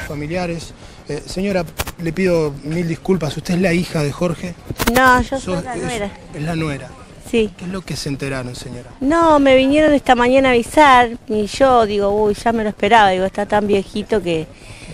los familiares. Señora, le pido mil disculpas, ¿usted es la hija de Jorge? No, yo soy la nuera. Es la nuera. Sí. ¿Qué es lo que se enteraron, señora? No, me vinieron esta mañana a avisar y yo digo, uy, ya me lo esperaba, digo, está tan viejito que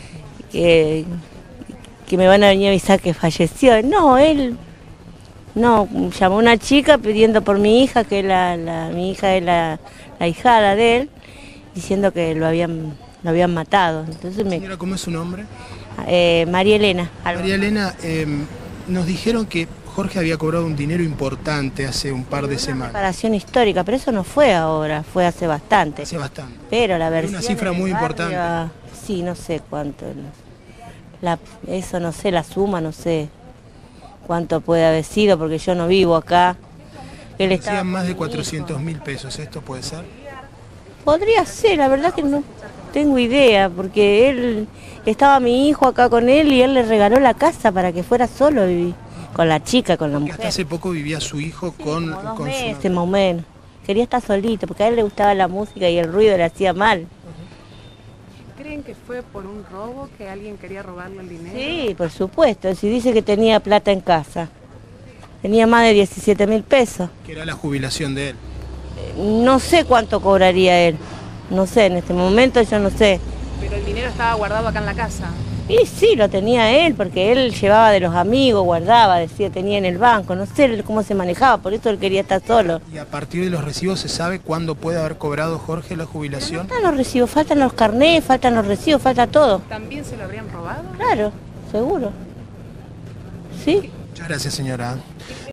me van a venir a avisar que falleció. No, él no, llamó a una chica pidiendo por mi hija, que mi hija es la ahijada de él, diciendo que lo habían matado. Entonces Señora, ¿cómo es su nombre? María Elena. María Elena, nos dijeron que Jorge había cobrado un dinero importante hace un par de semanas. Reparación histórica, pero eso no fue ahora, fue hace bastante. Hace bastante. Pero la versión... Una cifra muy importante. Sí, no sé cuánto. Eso no sé, la suma, no sé cuánto puede haber sido, porque yo no vivo acá. Decían más de 400.000 pesos, ¿esto puede ser? Podría ser, la verdad que no tengo idea, porque estaba mi hijo acá con él y él le regaló la casa para que fuera solo vivir. Con la chica, con la mujer. Hasta hace poco vivía su hijo con dos meses, más o menos. Quería estar solito, porque a él le gustaba la música y el ruido le hacía mal. ¿Creen que fue por un robo, que alguien quería robarle el dinero? Sí, por supuesto. Si dice que tenía plata en casa. Tenía más de 17.000 pesos. Que era la jubilación de él. No sé cuánto cobraría él. No sé, en este momento yo no sé. Pero el dinero estaba guardado acá en la casa. Y sí, lo tenía él, porque él llevaba de los amigos, guardaba, decía, tenía en el banco, no sé cómo se manejaba, por eso él quería estar solo. ¿Y a partir de los recibos se sabe cuándo puede haber cobrado Jorge la jubilación? Faltan los recibos, faltan los carnés, faltan los recibos, falta todo. ¿También se lo habrían robado? Claro, seguro. Sí. Muchas gracias, señora.